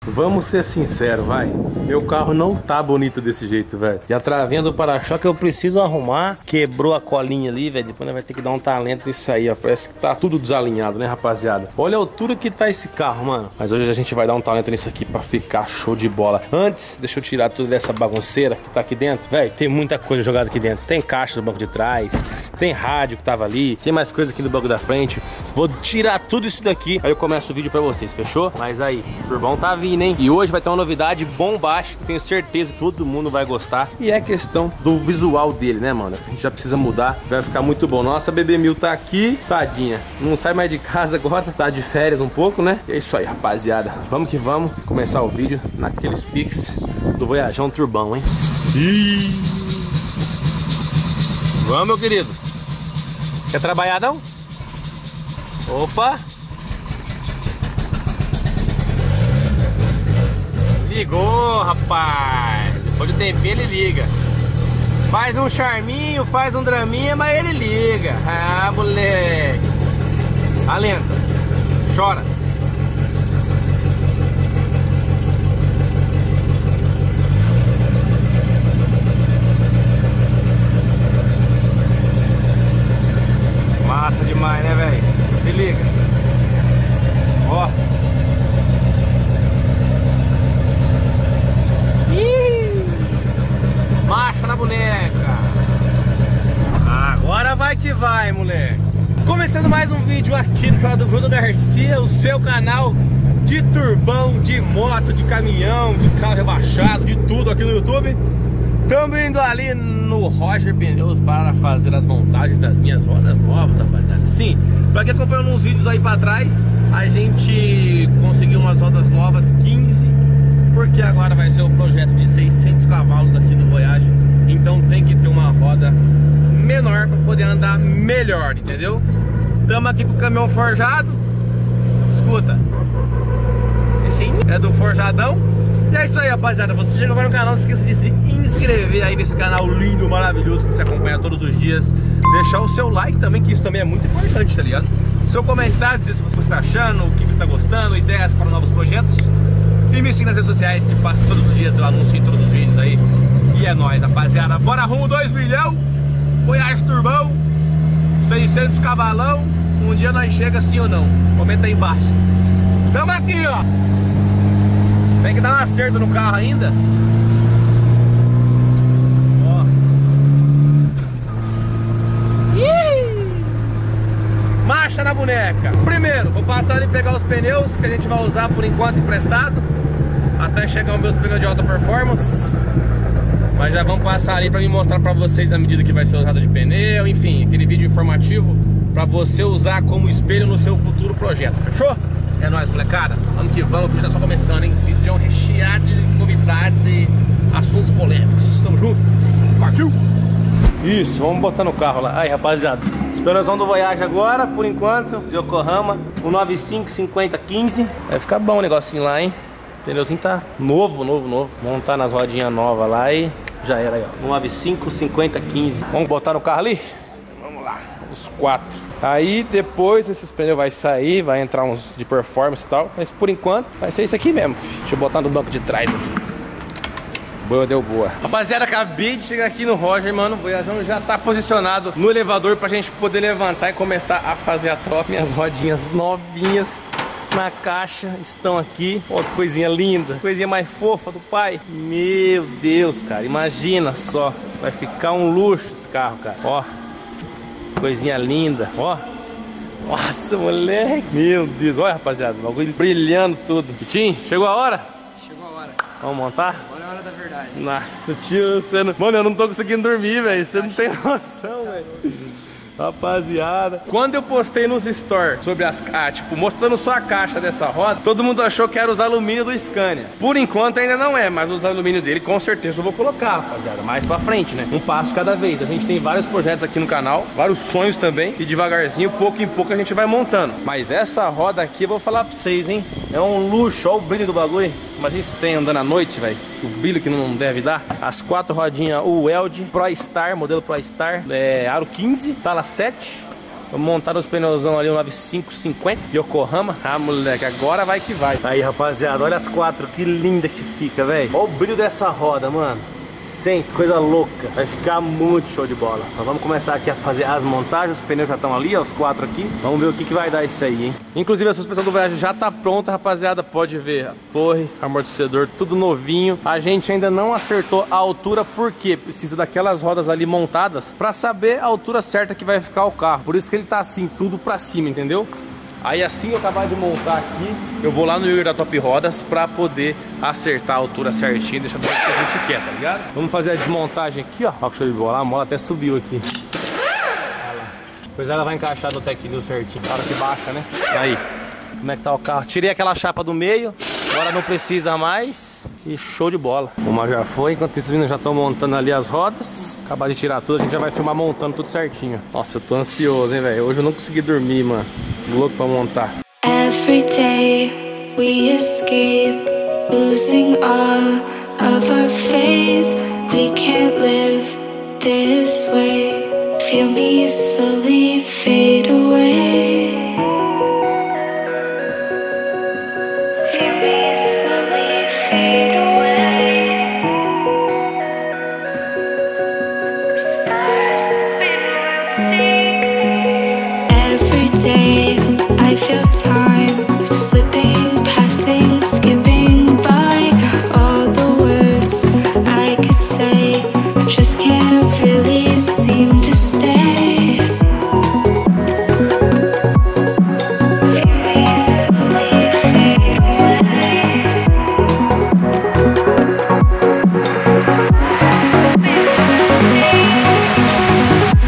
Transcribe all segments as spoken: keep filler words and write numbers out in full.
Vamos ser sinceros, vai. Meu carro não tá bonito desse jeito, velho. E a travinha do para-choque eu preciso arrumar. Quebrou a colinha ali, velho. Depois nós vai ter que dar um talento nisso aí, ó. Parece que tá tudo desalinhado, né, rapaziada? Olha a altura que tá esse carro, mano. Mas hoje a gente vai dar um talento nisso aqui pra ficar show de bola. Antes, deixa eu tirar tudo dessa bagunceira que tá aqui dentro. Velho, tem muita coisa jogada aqui dentro. Tem caixa no banco de trás, tem rádio que tava ali, tem mais coisa aqui no banco da frente. Vou tirar tudo isso daqui, aí eu começo o vídeo pra vocês, fechou? Mas aí, o turbão tá vindo, hein? E hoje vai ter uma novidade bombástica, tenho certeza que todo mundo vai gostar. E é questão do visual dele, né, mano? A gente já precisa mudar, vai ficar muito bom. Nossa, B B mil tá aqui, tadinha. Não sai mais de casa agora, tá de férias um pouco, né? E é isso aí, rapaziada. Vamos que vamos começar o vídeo naqueles piques do Voyajão Turbão, hein? Ih! Vamos, meu querido. Quer trabalhar, não? Opa! Ligou, rapaz. Depois do tempinho ele liga. Faz um charminho, faz um draminha, mas ele liga. Ah, moleque. Alenta. Chora. Massa demais, né, velho? Se liga. Ó. Ih! Marcha na boneca. Agora vai que vai, moleque. Começando mais um vídeo aqui no canal do Bruno Garcia, o seu canal de turbão, de moto, de caminhão, de carro rebaixado, de tudo aqui no YouTube. Estamos indo ali no Roger Pneus para fazer as montagens das minhas rodas novas, rapaziada. Sim, pra quem acompanhou uns vídeos aí pra trás, a gente conseguiu umas rodas novas quinze, porque agora vai ser o projeto de seiscentos cavalos aqui do Voyage. Então tem que ter uma roda menor para poder andar melhor, entendeu? Estamos aqui com o caminhão forjado. Escuta, esse é do forjadão. E é isso aí, rapaziada. Você chegou agora no canal, não esqueça de se inscrever aí nesse canal lindo, maravilhoso que você acompanha todos os dias. Deixar o seu like também, que isso também é muito importante, tá ligado? Seu comentário, dizer se você está achando, o que você está gostando, ideias para novos projetos. E me siga nas redes sociais, que passa todos os dias, eu anuncio em todos os vídeos aí. E é nóis, rapaziada. Bora rumo dois milhões. Voyage Turbão, seiscentos cavalão. Um dia nós chega sim ou não? Comenta aí embaixo. Tamo aqui, ó. Tem que dar um acerto no carro ainda. Ó. Ih! Marcha na boneca. Primeiro, vou passar ali e pegar os pneus que a gente vai usar por enquanto emprestado, até chegar os meus pneus de alta performance. Mas já vamos passar ali pra me mostrar pra vocês a medida que vai ser usada de pneu. Enfim, aquele vídeo informativo pra você usar como espelho no seu futuro projeto. Fechou? É nóis, molecada. Vamos que vamos, o vídeo tá só começando, hein? Vídeo recheado de novidades e assuntos polêmicos. Tamo junto? Partiu! Isso, vamos botar no carro lá. Aí, rapaziada, esperanção do Voyage agora, por enquanto, Yokohama, o nove cinco cinquenta quinze. Vai ficar bom o negocinho lá, hein? O pneuzinho tá novo, novo, novo. Montar nas rodinhas novas lá e já era aí, ó. nove cinco cinquenta quinze. Vamos botar no carro ali? Vamos lá, os quatro. Aí depois esses pneus vai sair, vai entrar uns de performance e tal. Mas por enquanto vai ser isso aqui mesmo, filho. Deixa eu botar no banco de trás aqui. Boa, deu boa. Rapaziada, acabei de chegar aqui no Roger, mano. O Voyajão já tá posicionado no elevador pra gente poder levantar e começar a fazer a troca. Minhas rodinhas novinhas na caixa estão aqui. Ó, que coisinha linda, coisinha mais fofa do pai. Meu Deus, cara, imagina só. Vai ficar um luxo esse carro, cara. Ó, coisinha linda, ó. Nossa, moleque. Meu Deus, olha, rapaziada, o bagulho brilhando tudo. Tim, chegou a hora? Chegou a hora. Vamos montar? Agora é a hora da verdade. Nossa, tio, você não... Mano, eu não tô conseguindo dormir, velho. Você não tem noção, velho. Rapaziada, quando eu postei nos stories sobre as, ah, tipo, mostrando só a caixa dessa roda, todo mundo achou que era os alumínio do Scania. Por enquanto ainda não é, mas os alumínio dele com certeza eu vou colocar, rapaziada, mais pra frente, né? Um passo de cada vez. A gente tem vários projetos aqui no canal, vários sonhos também, e devagarzinho, pouco em pouco a gente vai montando. Mas essa roda aqui eu vou falar pra vocês, hein? É um luxo, olha o brilho do bagulho. Imagina se tem andando à noite, velho. O brilho que não deve dar. As quatro rodinhas, o Weld Pro Star, modelo Pro Star, é, aro quinze, tala sete. Vamos montar os pneuzão ali, o noventa e cinco cinquenta Yokohama. Ah, moleque, agora vai que vai. Aí, rapaziada, olha as quatro, que linda que fica, velho. Olha o brilho dessa roda, mano. Sente, coisa louca. Vai ficar muito show de bola. Nós vamos começar aqui a fazer as montagens. Os pneus já estão ali, ó, os quatro aqui. Vamos ver o que, que vai dar isso aí, hein? Inclusive a suspensão do Voyage já tá pronta, rapaziada. Pode ver a torre, amortecedor, tudo novinho. A gente ainda não acertou a altura, porque precisa daquelas rodas ali montadas pra saber a altura certa que vai ficar o carro. Por isso que ele tá assim, tudo pra cima, entendeu? Aí assim que eu acabar de montar aqui, eu vou lá no Igor da Top Rodas pra poder acertar a altura certinha, deixar do jeito que a gente quer, tá ligado? Vamos fazer a desmontagem aqui, ó. Ó que show de bola, a mola até subiu aqui. Olha lá. Depois ela vai encaixar no Tech News certinho, na hora que baixa, né? Aí, como é que tá o carro? Tirei aquela chapa do meio, agora não precisa mais. E show de bola. Uma já foi, enquanto isso os meninos já estão montando ali as rodas. Acabar de tirar tudo, a gente já vai filmar montando tudo certinho. Nossa, eu tô ansioso, hein, velho. Hoje eu não consegui dormir, mano. Louco pra montar. Every day we escape, losing all of our faith. We can't live this way. Feel me slowly fade away. Feel me slowly fade away. As far as the wind will take me. Every day I feel time slipping, passing, skipping by. All the words I could say just can't really seem to stay. Feel me slowly fade away. As far as the wind will take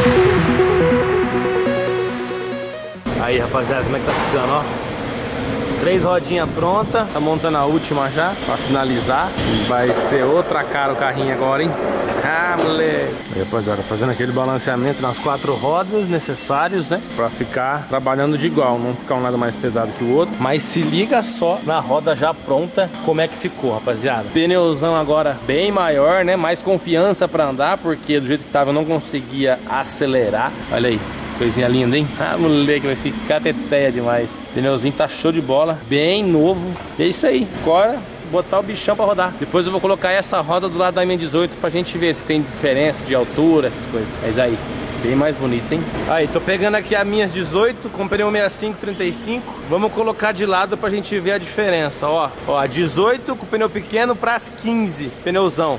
me. Aí, rapaziada, como é que tá ficando, ó? Três rodinhas prontas, tá montando a última já, pra finalizar. Vai ser outra cara o carrinho agora, hein? Ah, moleque! Aí, rapaziada, fazendo aquele balanceamento nas quatro rodas necessários, né? Pra ficar trabalhando de igual, não ficar um lado mais pesado que o outro. Mas se liga só na roda já pronta, como é que ficou, rapaziada. Pneuzão agora bem maior, né? Mais confiança pra andar, porque do jeito que tava eu não conseguia acelerar. Olha aí. Coisinha linda, hein? Ah, moleque, vai ficar teteia demais. O pneuzinho tá show de bola, bem novo. E é isso aí, agora botar o bichão pra rodar. Depois eu vou colocar essa roda do lado da M dezoito pra gente ver se tem diferença de altura, essas coisas. Mas aí, bem mais bonito, hein? Aí, tô pegando aqui a minha dezoito com pneu sessenta e cinco trinta e cinco. Vamos colocar de lado pra gente ver a diferença, ó. Ó, a dezoito com pneu pequeno pras quinze, pneuzão.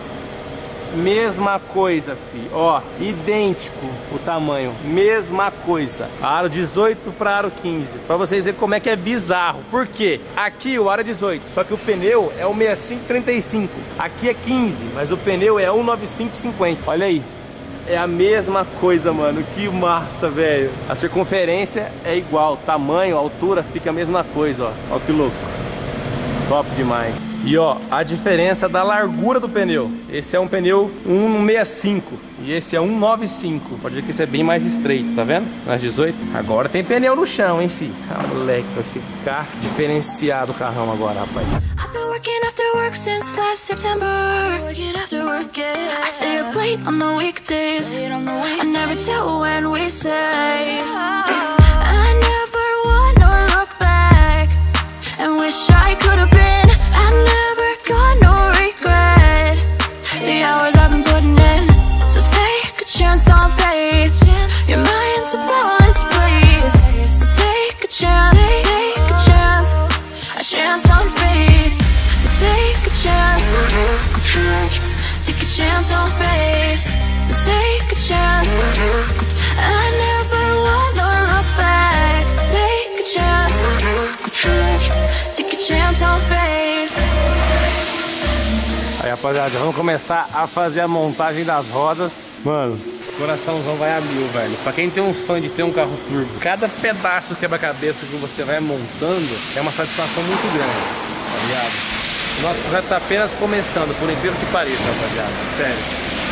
Mesma coisa, fi. Ó, idêntico o tamanho. Mesma coisa. Aro dezoito para aro quinze. Pra vocês verem como é que é bizarro. Por quê? Aqui o aro é dezoito, só que o pneu é o sessenta e cinco trinta e cinco. Aqui é quinze, mas o pneu é o noventa e cinco cinquenta. Olha aí. É a mesma coisa, mano. Que massa, velho. A circunferência é igual. Tamanho, altura, fica a mesma coisa, ó. Ó que louco. Top demais. E ó, a diferença da largura do pneu. Esse é um pneu cento e sessenta e cinco e esse é cento e noventa e cinco. Pode ver que esse é bem mais estreito, tá vendo? Nas dezoito. Agora tem pneu no chão, hein, fi? Ah, moleque, vai ficar diferenciado o carrão agora, rapaz. I've been working after work since last September. Working after work, yeah. I stay up late on the weekdays. I never tell when we say. I never wanna look back and wish I could have been. I never got no regret. The hours I've been putting in. So take a chance on faith. Your mind's a bonus, please. So take a chance, take a chance. A chance on faith. So take a chance, take a chance on faith. So take a chance. I never wanna look back. Take a chance, take a chance on faith. Aí, rapaziada, vamos começar a fazer a montagem das rodas. Mano, o coraçãozão vai a mil, velho. Pra quem tem um sonho de ter um carro turbo, cada pedaço quebra-cabeça que você vai montando é uma satisfação muito grande, tá ligado? O nosso projeto tá apenas começando, por incrível que pareça, rapaziada. Sério.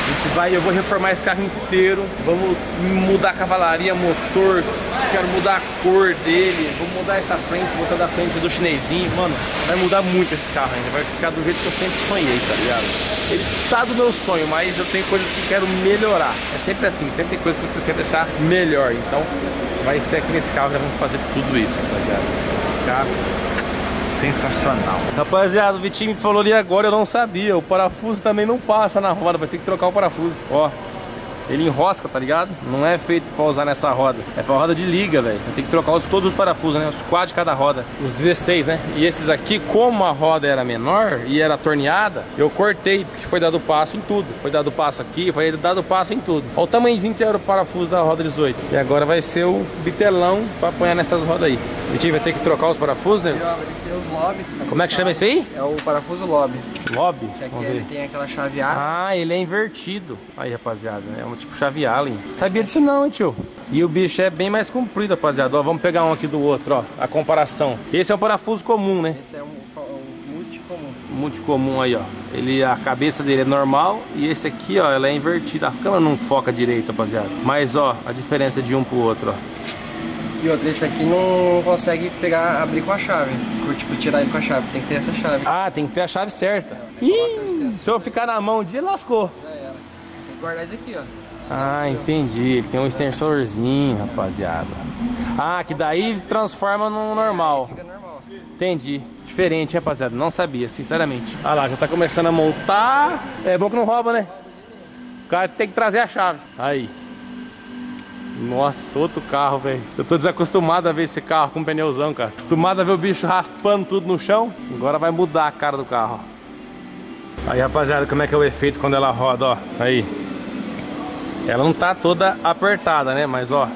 A gente vai, eu vou reformar esse carro inteiro. Vamos mudar a cavalaria, motor. Quero mudar a cor dele. Vou mudar essa frente, botar da frente do chinesinho. Mano, vai mudar muito esse carro ainda. Vai ficar do jeito que eu sempre sonhei, tá ligado? Ele está do meu sonho, mas eu tenho coisas que quero melhorar. É sempre assim, sempre tem coisas que você quer deixar melhor. Então, vai ser aqui nesse carro que nós vamos fazer tudo isso, tá ligado? Vai ficar sensacional. Rapaziada, o Vitinho me falou ali agora, eu não sabia. O parafuso também não passa na roda, vai ter que trocar o parafuso. Ó, ele enrosca, tá ligado? Não é feito pra usar nessa roda. É pra roda de liga, velho. Tem que trocar os, todos os parafusos, né? Os quatro de cada roda. Os dezesseis, né? E esses aqui, como a roda era menor e era torneada, eu cortei, porque foi dado passo em tudo. Foi dado passo aqui, foi dado passo em tudo. Olha o tamanhozinho que era o parafuso da roda dezoito. E agora vai ser o bitelão pra apanhar nessas rodas aí. Vitinho, vai ter que trocar os parafusos, né? Vai ter que ser os lobby. Como é que chama esse aí? É o parafuso lobby. Lobby? Que aqui ele tem aquela chave Allen. Ah, ele é invertido. Aí, rapaziada, é um tipo chave Allen. Sabia disso não, hein, tio? E o bicho é bem mais comprido, rapaziada. Ó, vamos pegar um aqui do outro, ó. A comparação. Esse é um parafuso comum, né? Esse é um, um multicomum. Multicomum aí, ó. Ele, a cabeça dele é normal. E esse aqui, ó, ela é invertida. A câmera não foca direito, rapaziada. Mas, ó, a diferença de um pro outro, ó. E outro, esse aqui não consegue pegar, abrir com a chave. Tipo, tirar ele com a chave. Tem que ter essa chave. Ah, tem que ter a chave certa. É, Ih, se eu ficar na mão um dia, lascou. Já era. Tem que guardar isso aqui, ó. Ah, entendi. Ele tem um extensorzinho, rapaziada. Ah, que daí transforma no normal. Fica normal. Entendi. Diferente, rapaziada. Não sabia, sinceramente. Ah lá, já tá começando a montar. É bom que não rouba, né? O cara tem que trazer a chave. Aí. Nossa, outro carro, velho. Eu tô desacostumado a ver esse carro com pneuzão, cara. Acostumado a ver o bicho raspando tudo no chão. Agora vai mudar a cara do carro, ó. Aí, rapaziada, como é que é o efeito quando ela roda, ó. Aí. Ela não tá toda apertada, né? Mas, ó.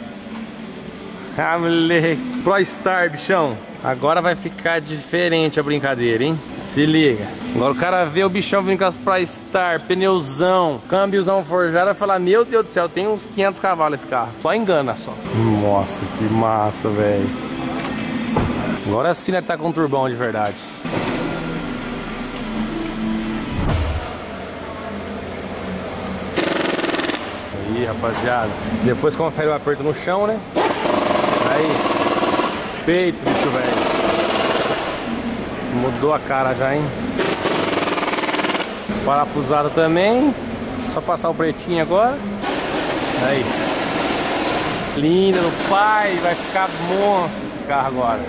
Ah, moleque. Pro Star, bichão. Agora vai ficar diferente a brincadeira, hein? Se liga. Agora o cara vê o bichão vindo com as Pro Star, pneuzão, câmbiozão forjado, vai falar, meu Deus do céu, tem uns quinhentos cavalos esse carro. Só engana, só. Nossa, que massa, velho. Agora sim, né, tá com um turbão de verdade. Aí, rapaziada. Depois confere o aperto no chão, né? Aí. Feito, bicho velho. Mudou a cara já, hein? Parafusada também. Só passar o pretinho agora. Aí. Linda no pai. Vai ficar monstro esse carro agora.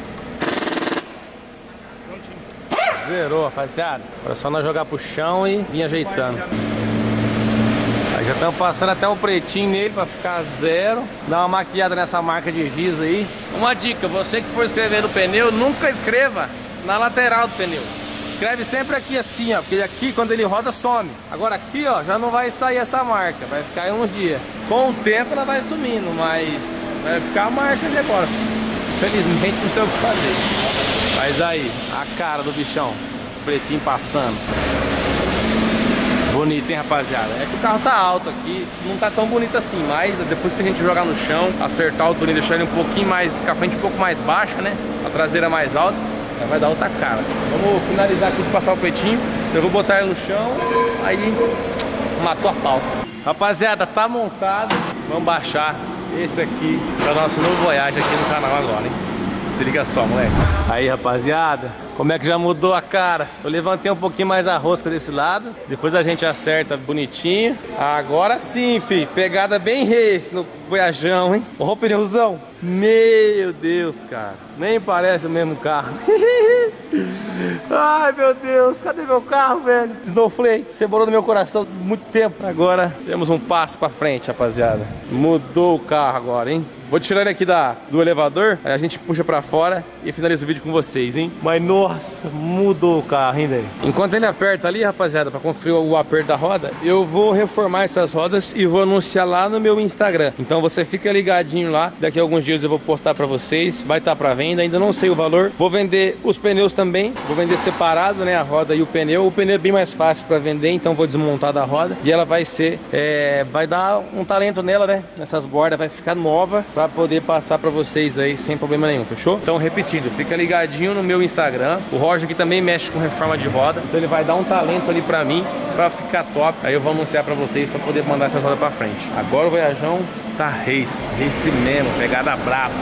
Zerou, rapaziada. Agora é só nós jogar pro chão e vir ajeitando. Aí já estamos passando até o pretinho nele pra ficar zero. Dá uma maquiada nessa marca de giz aí. Uma dica, você que for escrever no pneu, nunca escreva na lateral do pneu. Escreve sempre aqui assim, ó, porque aqui quando ele roda some. Agora aqui, ó, já não vai sair essa marca, vai ficar em uns dias. Com o tempo ela vai sumindo, mas vai ficar a marca de agora. Felizmente não tem o que fazer. Mas aí, a cara do bichão, pretinho passando. Bonito, hein, rapaziada? É que o carro tá alto aqui, não tá tão bonito assim, mas depois que a gente jogar no chão, acertar o túnel, deixar ele um pouquinho mais, com a frente um pouco mais baixa, né? A traseira mais alta, vai dar outra cara. Vamos finalizar aqui de passar o pretinho, eu vou botar ele no chão, aí matou a pau. Rapaziada, tá montado, vamos baixar esse aqui, é o nosso novo Voyage aqui no canal agora, hein? Se liga só, moleque. Aí, rapaziada, como é que já mudou a cara? Eu levantei um pouquinho mais a rosca desse lado. Depois a gente acerta bonitinho. Agora sim, fi. Pegada bem race no Voyajão, hein? Ó o pneuzão. Meu Deus, cara. Nem parece o mesmo carro. Ai, meu Deus. Cadê meu carro, velho? Snowflake. Cebolou no meu coração muito tempo. Agora temos um passo pra frente, rapaziada. Mudou o carro agora, hein? Vou tirar ele aqui da, do elevador, aí a gente puxa pra fora e finaliza o vídeo com vocês, hein? Mas nossa, mudou o carro, hein, velho? Enquanto ele aperta ali, rapaziada, pra construir o aperto da roda, eu vou reformar essas rodas e vou anunciar lá no meu Instagram. Então você fica ligadinho lá, daqui a alguns dias eu vou postar pra vocês, vai estar pra venda, ainda não sei o valor. Vou vender os pneus também, vou vender separado, né, a roda e o pneu. O pneu é bem mais fácil pra vender, então vou desmontar da roda e ela vai ser, é, vai dar um talento nela, né, nessas bordas, vai ficar nova. pra poder passar pra vocês aí sem problema nenhum, fechou? Então, repetindo, fica ligadinho no meu Instagram. O Roger aqui também mexe com reforma de roda, então ele vai dar um talento ali pra mim, pra ficar top. Aí eu vou anunciar pra vocês, pra poder mandar essas rodas pra frente. Agora o Voyajão tá race, race mesmo, pegada brava.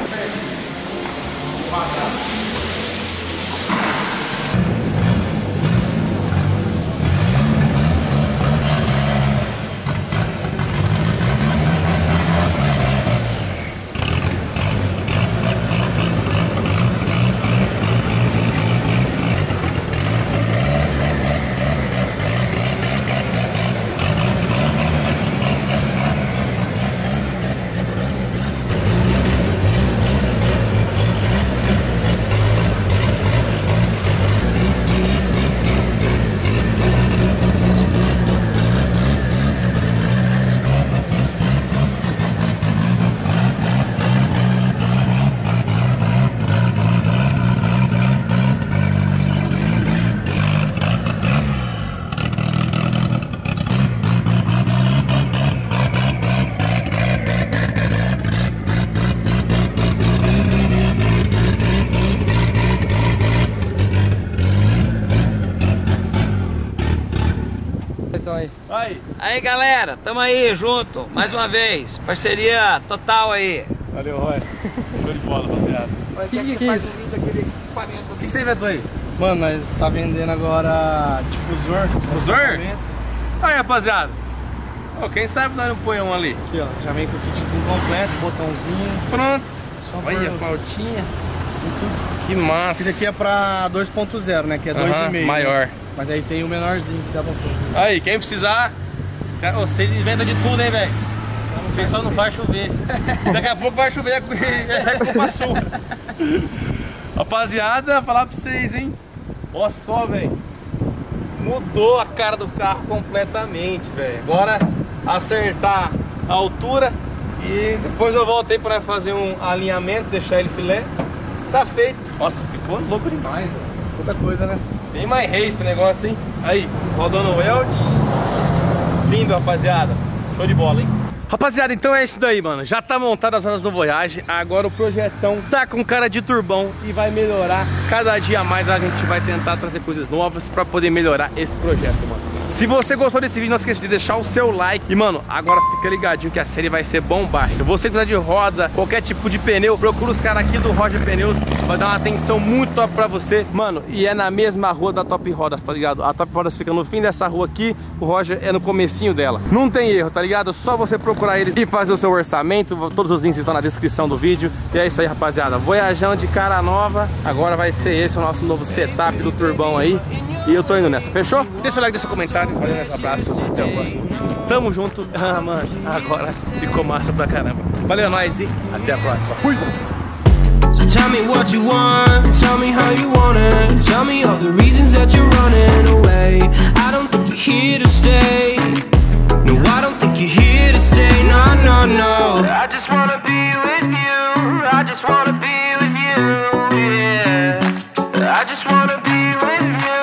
Aí. Aí. Aí galera, tamo aí junto, mais uma vez, parceria total aí. Valeu, Roy. Show de bola, rapaziada. O que, que, que é isso? O que, que você inventou aí? Mano, nós tá vendendo agora difusor. Difusor? Aí, rapaziada. Oh, quem sabe nós não põe um ali. Aqui, ó, já vem com o kitzinho completo, botãozinho. Pronto. Só Olha, por... flautinha. Que massa. Esse aqui é pra dois ponto zero, né? Que é Aham, dois e meio. maior. Né? Mas aí tem o menorzinho que dá pra pôr. Aí, quem precisar, vocês inventam de tudo, hein, velho? Vocês só não faz chover. Daqui a pouco vai chover, é culpa sua. Rapaziada, falar pra vocês, hein? Olha só, velho. Mudou a cara do carro completamente, velho. Agora acertar a altura e depois eu voltei pra fazer um alinhamento, deixar ele filé. Tá feito. Nossa, ficou louco demais, velho. Outra coisa, né? Bem mais rei esse negócio, hein? Aí, rodando o Welt. Lindo, rapaziada. Show de bola, hein? Rapaziada, então é isso daí, mano. Já tá montado as rodas do Voyage. Agora o projetão tá com cara de turbão e vai melhorar. Cada dia mais a gente vai tentar trazer coisas novas pra poder melhorar esse projeto, mano. Se você gostou desse vídeo, não esqueça de deixar o seu like. E, mano, agora fica ligadinho que a série vai ser bombástica. Você que precisa de roda, qualquer tipo de pneu, procura os caras aqui do Roger Pneus. Vai dar uma atenção muito top pra você. Mano, e é na mesma rua da Top Rodas, tá ligado? A Top Rodas fica no fim dessa rua aqui, o Roger é no comecinho dela. Não tem erro, tá ligado? Só você procurar eles e fazer o seu orçamento. Todos os links estão na descrição do vídeo. E é isso aí, rapaziada. Voyajão de cara nova. Agora vai ser esse o nosso novo setup do turbão aí. E eu tô indo nessa, fechou? Deixa o like, deixa o comentário, valeu, um abraço, até o próximo vídeo. Tamo junto. Ah, mano, agora ficou massa pra caramba. Valeu, nós e até a próxima. Fui! So tell me what you want, tell me how you want it, tell me all the reasons that you're running away. I don't think you're here to stay.